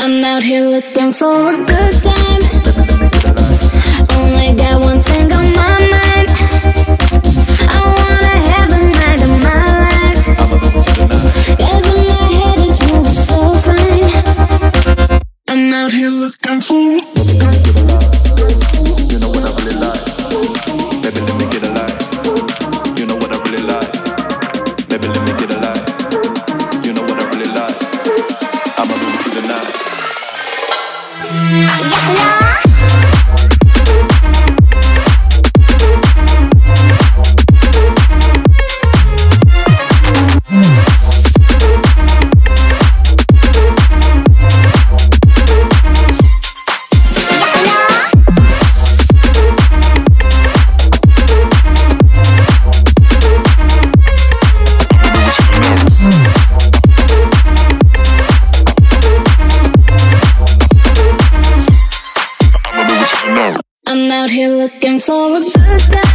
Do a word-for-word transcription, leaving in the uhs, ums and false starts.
I'm out here looking for a good time. Only got one thing on my mind. I wanna have the night of my life. Cause in my head it's moving so fine. I'm out here looking for a good time. You know what I really like. Baby, let me get a light. You know what I really like. Baby, let me get a light. You know what I really like. I'ma move to the night. I'm out here looking for a good time.